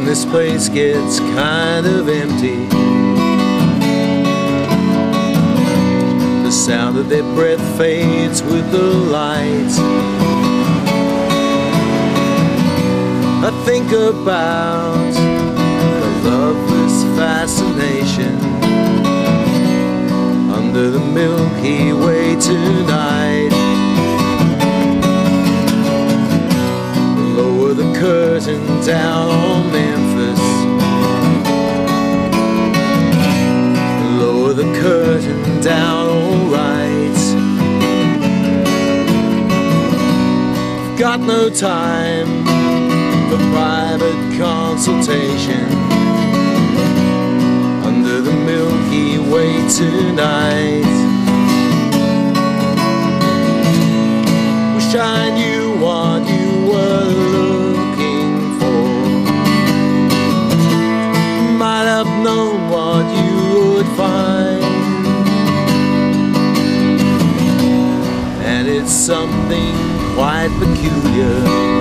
when this place gets kind of empty. The sound of their breath fades with the light. I think about the loveless fascination under the Milky Way tonight. Lower the curtain down on Memphis. Lower the curtain down, alright. Got no time for private consultation under the Milky Way tonight. Wish I knew what you were looking for. Might have known what you would find. And it's something quite peculiar,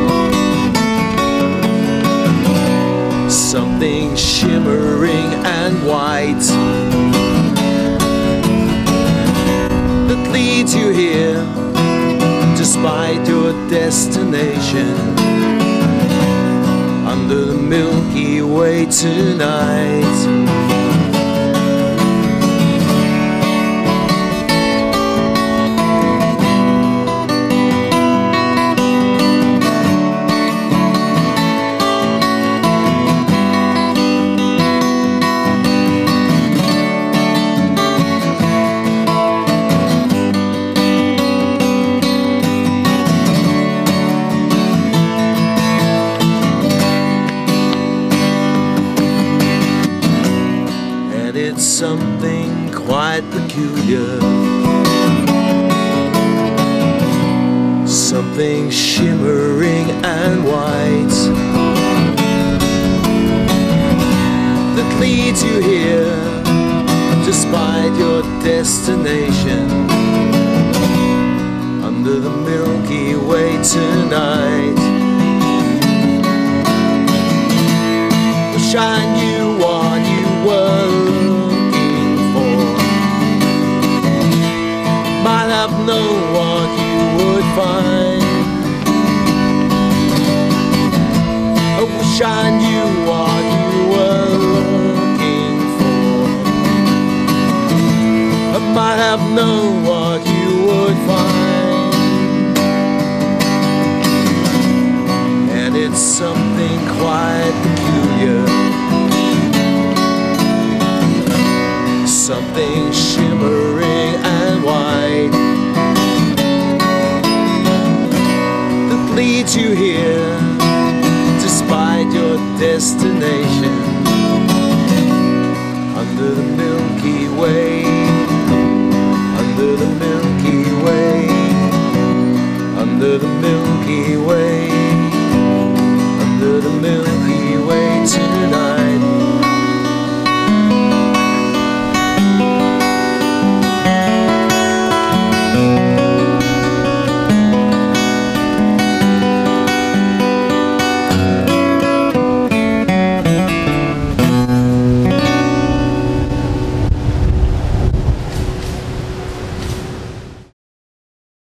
something shimmering and white, that leads you here despite your destination under the Milky Way tonight. It's something quite peculiar, something shimmering and white, that leads you here despite your destination under the Milky Way tonight. Wish I knew what you were know what you would find. I wish I knew what you were looking for. I might have known what you would find. And it's something quite peculiar, something shimmering and white, leads you here despite your destination under the Milky Way.